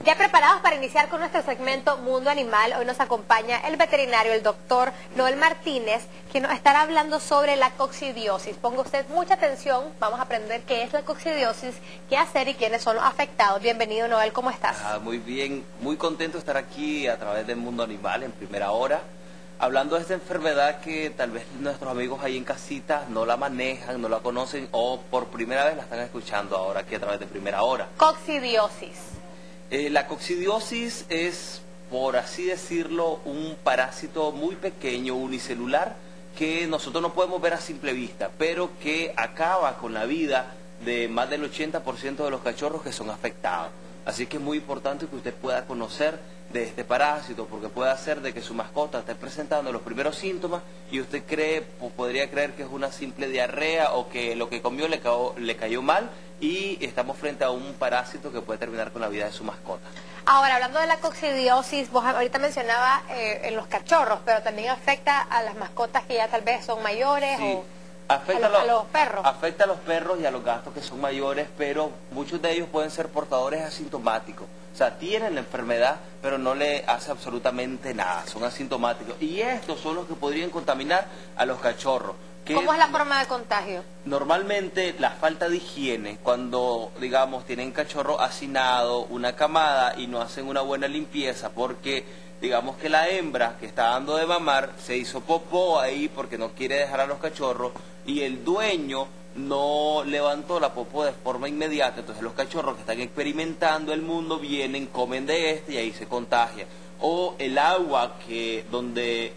Ya preparados para iniciar con nuestro segmento Mundo Animal, hoy nos acompaña el veterinario, el doctor Noel Martínez, que nos estará hablando sobre la coccidiosis. Ponga usted mucha atención, vamos a aprender qué es la coccidiosis, qué hacer y quiénes son los afectados. Bienvenido, Noel, ¿cómo estás? Muy bien, muy contento de estar aquí a través del Mundo Animal en primera hora, hablando de esta enfermedad que tal vez nuestros amigos ahí en casita no la manejan, no la conocen o por primera vez la están escuchando ahora aquí a través de primera hora. Coccidiosis. La coccidiosis es, por así decirlo, un parásito muy pequeño, unicelular, que nosotros no podemos ver a simple vista, pero que acaba con la vida de más del 80% de los cachorros que son afectados. Así que es muy importante que usted pueda conocer de este parásito, porque puede hacer de que su mascota esté presentando los primeros síntomas y usted podría creer que es una simple diarrea o que lo que comió le cayó mal y estamos frente a un parásito que puede terminar con la vida de su mascota. Ahora, hablando de la coccidiosis, vos ahorita mencionaba en los cachorros, pero también afecta a las mascotas que ya tal vez son mayores. Sí. O Afecta a los perros. Afecta a los perros y a los gatos que son mayores, pero muchos de ellos pueden ser portadores asintomáticos. O sea, tienen la enfermedad, pero no le hace absolutamente nada, son asintomáticos. Y estos son los que podrían contaminar a los cachorros. ¿Cómo es la forma de contagio? Normalmente la falta de higiene, cuando, digamos, tienen cachorro hacinado, una camada y no hacen una buena limpieza porque, digamos que la hembra que está dando de mamar se hizo popó ahí porque no quiere dejar a los cachorros y el dueño no levantó la popó de forma inmediata, entonces los cachorros que están experimentando el mundo vienen, comen de este y ahí se contagia. O el agua donde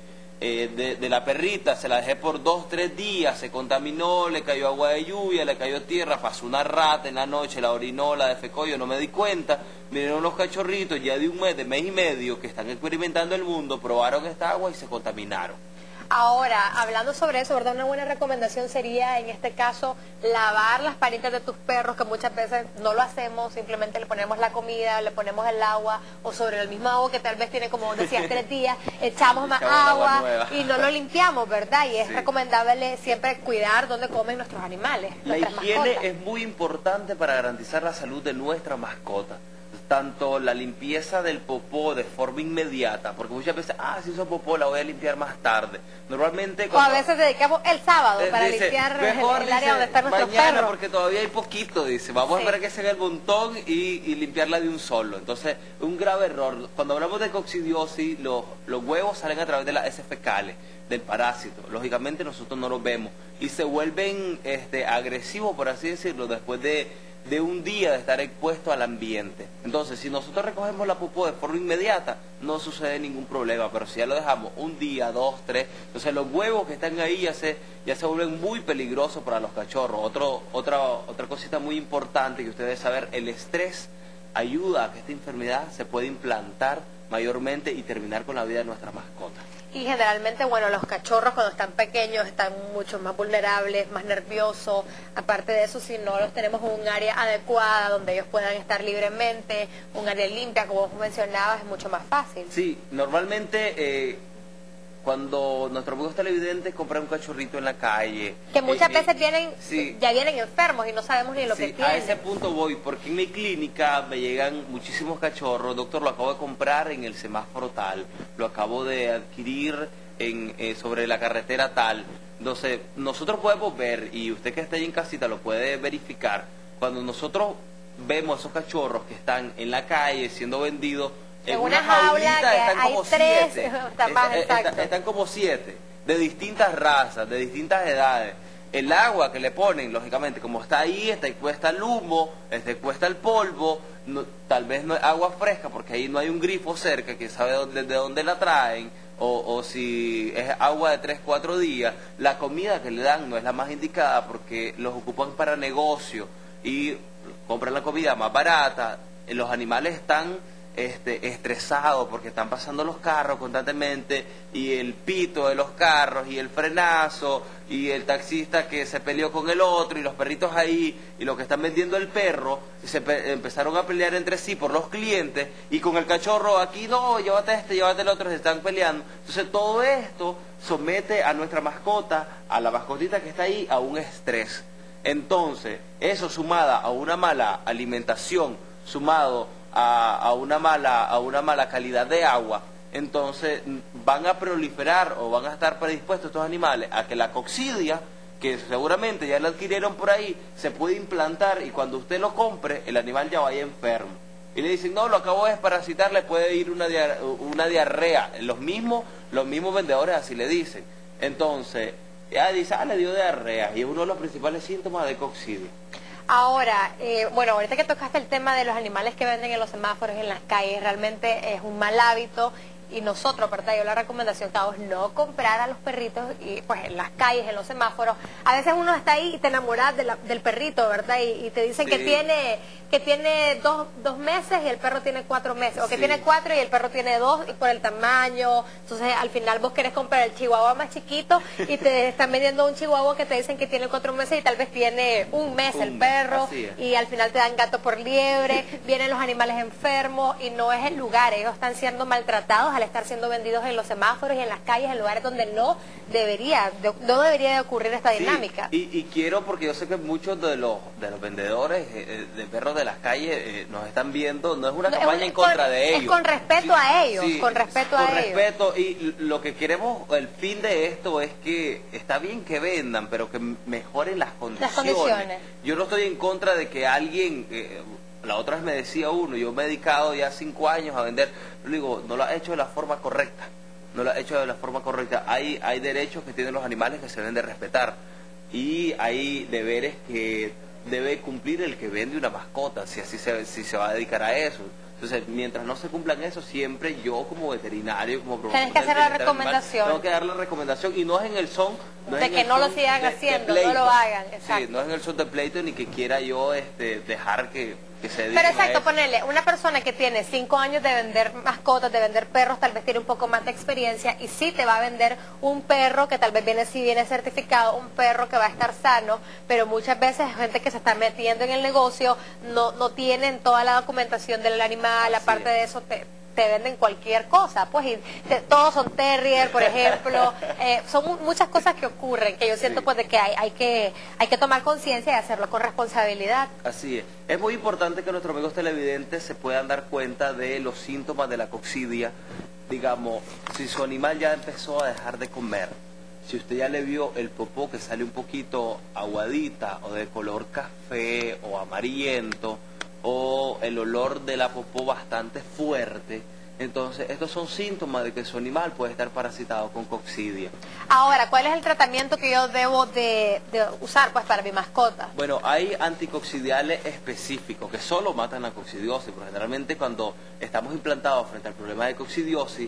de la perrita se la dejé por 2-3 días, se contaminó, le cayó agua de lluvia, le cayó tierra, pasó una rata en la noche, la orinó, la defecó, yo no me di cuenta. Vinieron los cachorritos ya de un mes y medio que están experimentando el mundo, probaron esta agua y se contaminaron. Ahora, hablando sobre eso, ¿verdad? Una buena recomendación sería, en este caso, lavar las paritas de tus perros, que muchas veces no lo hacemos, simplemente le ponemos la comida, le ponemos el agua, o sobre el mismo agua que tal vez tiene, como decías, 3 días, echamos más agua y no lo limpiamos, ¿verdad? Y es recomendable siempre cuidar dónde comen nuestros animales, nuestras mascotas. La higiene es muy importante para garantizar la salud de nuestra mascota. Tanto la limpieza del popó de forma inmediata, porque muchas veces, si hizo popó la voy a limpiar más tarde. Normalmente o a veces dedicamos el sábado para limpiar el área donde están nuestros perros. Porque todavía hay poquito, dice, vamos a esperar que se haga el montón y limpiarla de un solo. Entonces, un grave error. Cuando hablamos de coccidiosis, los huevos salen a través de las heces fecales del parásito. Lógicamente nosotros no los vemos y se vuelven agresivos, por así decirlo, después de un día de estar expuesto al ambiente. Entonces, si nosotros recogemos la popó de forma inmediata, no sucede ningún problema, pero si ya lo dejamos un día, 2, 3, entonces los huevos que están ahí ya se vuelven muy peligrosos para los cachorros. Otra cosita muy importante que ustedes deben saber, el estrés ayuda a que esta enfermedad se pueda implantar mayormente y terminar con la vida de nuestra mascota. Y generalmente, bueno, los cachorros cuando están pequeños están mucho más vulnerables, más nerviosos. Aparte de eso, si no los tenemos en un área adecuada donde ellos puedan estar libremente, un área limpia, como vos mencionabas, es mucho más fácil. Sí, normalmente cuando nuestros amigos televidentes compran un cachorrito en la calle, que muchas veces ya vienen enfermos y no sabemos ni lo que tienen. A ese punto voy, porque en mi clínica me llegan muchísimos cachorros. Doctor, lo acabo de comprar en el semáforo tal, lo acabo de adquirir sobre la carretera tal. Entonces, nosotros podemos ver, y usted que está ahí en casita lo puede verificar, cuando nosotros vemos esos cachorros que están en la calle siendo vendidos, en una jaulita están como 7. Están como 7, de distintas razas, de distintas edades. El agua que le ponen, lógicamente, como está ahí, está expuesta al humo, está expuesta al polvo, tal vez no es agua fresca, porque ahí no hay un grifo cerca que sabe de dónde la traen, o si es agua de 3-4 días. La comida que le dan no es la más indicada, porque los ocupan para negocio y compran la comida más barata. Los animales están estresados porque están pasando los carros constantemente y el pito de los carros y el frenazo y el taxista que se peleó con el otro y los perritos ahí y los que están vendiendo el perro empezaron a pelear entre sí por los clientes y con el cachorro aquí no, llévate llévate el otro, se están peleando. Entonces todo esto somete a nuestra mascota, a la mascotita que está ahí, a un estrés. Entonces eso sumada a una mala alimentación, sumado a una mala calidad de agua, entonces van a proliferar o van a estar predispuestos estos animales a que la coccidia, que seguramente ya la adquirieron por ahí, se puede implantar y cuando usted lo compre, el animal ya vaya enfermo. Y le dicen, no, lo acabo de desparasitar, le puede ir una diarrea. Los mismos vendedores así le dicen. Entonces, ya dice, le dio diarrea, y es uno de los principales síntomas de coccidia. Ahora, bueno, ahorita que tocaste el tema de los animales que venden en los semáforos, en las calles, realmente es un mal hábito. Y nosotros, ¿verdad? Yo la recomendación que hago es no comprar a los perritos y pues en las calles, en los semáforos. A veces uno está ahí y te enamoras del perrito, ¿verdad? Y te dicen sí, que tiene dos meses y el perro tiene 4 meses. O que sí, tiene 4 y el perro tiene 2 y por el tamaño. Entonces al final vos querés comprar el chihuahua más chiquito y te están vendiendo un chihuahua que te dicen que tiene 4 meses y tal vez tiene 1 mes el perro. Y al final te dan gato por liebre. Vienen los animales enfermos y no es el lugar. Ellos están siendo maltratados al estar siendo vendidos en los semáforos y en las calles, en lugares donde no debería de ocurrir esta dinámica. Y quiero, porque yo sé que muchos de los vendedores de perros de las calles nos están viendo, no es una campaña en contra de ellos. Es con respeto a ellos, con respeto a ellos. Con respeto, y lo que queremos, el fin de esto es que está bien que vendan, pero que mejoren las condiciones. Yo no estoy en contra de que alguien... la otra vez me decía uno, yo me he dedicado ya 5 años a vender, yo digo, no lo ha hecho de la forma correcta, no lo ha hecho de la forma correcta. Hay derechos que tienen los animales que se deben de respetar y hay deberes que debe cumplir el que vende una mascota, si se va a dedicar a eso. Entonces, mientras no se cumplan eso, siempre yo como veterinario, como profesor... Tienes que hacer la recomendación. Tengo que dar la recomendación y no es en el son... de que no lo sigan haciendo, no lo hagan. Exacto. Sí, no es en el son de pleito ni que quiera yo dejar que se dediquen. Pero exacto, ponerle una persona que tiene 5 años de vender mascotas, de vender perros, tal vez tiene un poco más de experiencia y sí te va a vender un perro que tal vez viene certificado, un perro que va a estar sano, pero muchas veces gente que se está metiendo en el negocio no tienen toda la documentación del animal, aparte de eso te venden cualquier cosa, pues y todos son terrier, por ejemplo, son muchas cosas que ocurren, que yo siento pues de que hay que tomar conciencia y hacerlo con responsabilidad. Así es muy importante que nuestros amigos televidentes se puedan dar cuenta de los síntomas de la coccidia. Digamos, si su animal ya empezó a dejar de comer, si usted ya le vio el popó que sale un poquito aguadita o de color café o amarillento, o el olor de la popó bastante fuerte, entonces estos son síntomas de que su animal puede estar parasitado con coccidia. Ahora, ¿cuál es el tratamiento que yo debo de usar pues para mi mascota? Bueno, hay anticoccidiales específicos que solo matan la coccidiosis, pero generalmente cuando estamos implantados frente al problema de coccidiosis,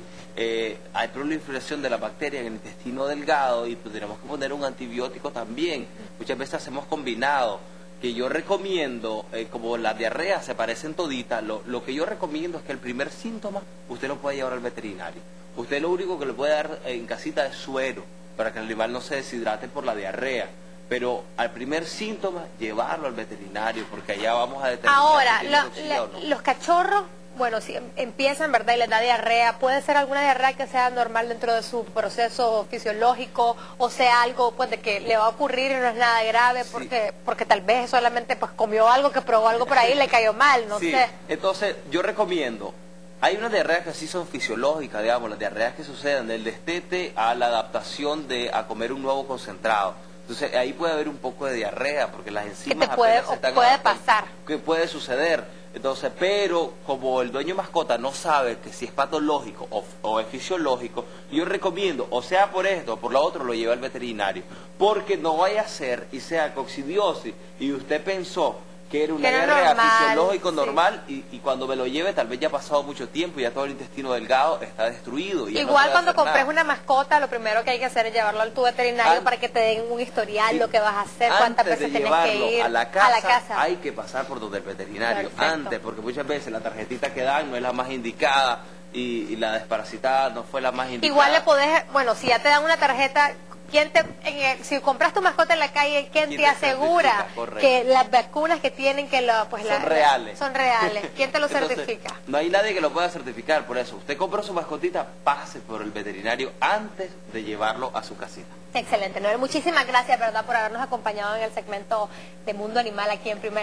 hay proliferación de la bacteria en el intestino delgado y pues, tenemos que poner un antibiótico también. Muchas veces hacemos combinado, que yo recomiendo, como las diarreas se parecen toditas, lo que yo recomiendo es que el primer síntoma usted lo puede llevar al veterinario. Usted lo único que le puede dar en casita es suero, para que el animal no se deshidrate por la diarrea. Pero al primer síntoma, llevarlo al veterinario, porque allá vamos a determinar... Ahora, los cachorros, bueno, si empiezan, ¿verdad? Y les da diarrea, ¿puede ser alguna diarrea que sea normal dentro de su proceso fisiológico o sea algo pues de que le va a ocurrir y no es nada grave porque tal vez solamente pues comió algo, que probó algo por ahí y le cayó mal, no sé? Entonces yo recomiendo, hay unas diarreas que sí son fisiológicas, digamos, las diarreas que suceden del destete a la adaptación a comer un nuevo concentrado. Entonces ahí puede haber un poco de diarrea porque las enzimas puede pasar. Que puede suceder. Entonces, pero como el dueño mascota no sabe que si es patológico o es fisiológico, yo recomiendo, o sea por esto o por lo otro, lo lleve al veterinario. Porque no vaya a ser y sea coccidiosis y usted pensó que era una diarrea fisiológico normal y cuando me lo lleve tal vez ya ha pasado mucho tiempo y ya todo el intestino delgado está destruido. Y igual no cuando compres una mascota, lo primero que hay que hacer es llevarlo al tu veterinario para que te den un historial, lo que vas a hacer, cuántas veces tienes que ir a la casa. Hay que pasar por donde el veterinario. Perfecto. Antes, porque muchas veces la tarjetita que dan no es la más indicada y la desparasitada no fue la más indicada. Igual le podés, bueno, si ya te dan una tarjeta... si compras tu mascota en la calle, ¿quién te asegura que las vacunas que tienen son reales? Son reales. ¿Quién te lo certifica? No hay nadie que lo pueda certificar, por eso. Usted compró su mascotita, pase por el veterinario antes de llevarlo a su casita. Excelente, Noel. Muchísimas gracias, ¿verdad?, por habernos acompañado en el segmento de Mundo Animal aquí en Primer